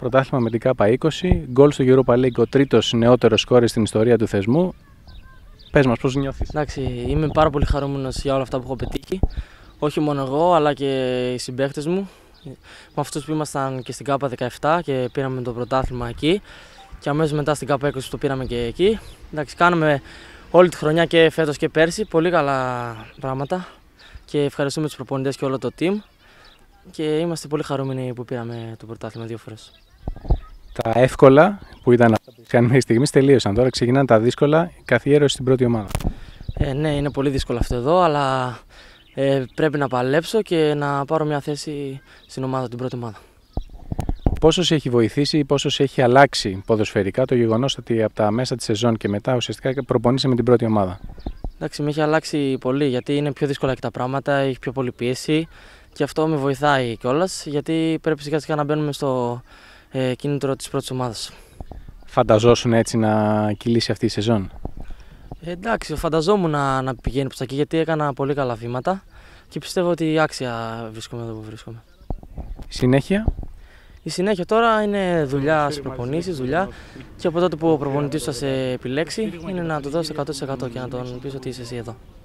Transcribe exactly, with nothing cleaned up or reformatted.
πρωτάθλημα με την ΚΑΠΑ είκοσι, γκολ στο Europa League, ο τρίτος νεότερος σκόρερ στην ιστορία του θεσμού. Πες μας, πώς νιώθεις? Εντάξει, είμαι πάρα πολύ χαρούμενος για όλα αυτά που έχω πετύχει. Όχι μόνο εγώ, αλλά και οι συμπαίκτες μου. Με αυτούς που ήμασταν και στην ΚΑΠΑ δεκαεπτά και πήραμε το πρωτάθλημα εκεί. Και αμέσως μετά στην ΚΑΠΑ είκοσι το πήραμε και εκεί. Εντάξει, κάναμε όλη τη χρονιά και φέτος και πέρσι πολύ καλά πράγματα. Και ευχαριστούμε τους προπονητές και όλο το team. Και είμαστε πολύ χαρούμενοι που πήραμε το πρωτάθλημα δύο φορές. Τα εύκολα που ήταν αυτά που είχαν μέχρι στιγμής τελείωσαν. Τώρα ξεκινάνε τα δύσκολα, η καθιέρωση στην πρώτη ομάδα. Ε, ναι, είναι πολύ δύσκολο αυτό εδώ, αλλά ε, πρέπει να παλέψω και να πάρω μια θέση στην ομάδα, την πρώτη ομάδα. Πόσο σε έχει βοηθήσει ή πόσο σε έχει αλλάξει ποδοσφαιρικά το γεγονός ότι από τα μέσα της σεζόν και μετά ουσιαστικά προπονείσαι με την πρώτη ομάδα? Εντάξει, με έχει αλλάξει πολύ γιατί είναι πιο δύσκολα και τα πράγματα, έχει πιο πολύ πίεση και αυτό με βοηθάει κιόλας γιατί πρέπει σιγά σιγά να μπαίνουμε στο ε, κίνητρο της πρώτης ομάδας. Φανταζόσουν έτσι να κυλήσει αυτή η σεζόν? Ε, εντάξει, φανταζόμουν να, να πηγαίνει προς τα εκεί γιατί έκανα πολύ καλά βήματα και πιστεύω ότι άξια βρίσκομαι εδώ που βρίσκομαι. Συνέχεια? Η συνέχεια τώρα είναι δουλειά στις προπονήσεις, δουλειά και από τότε που ο προπονητής θα σε επιλέξει είναι να του δώσει εκατό τοις εκατό και να τον πεις ότι είσαι εσύ εδώ.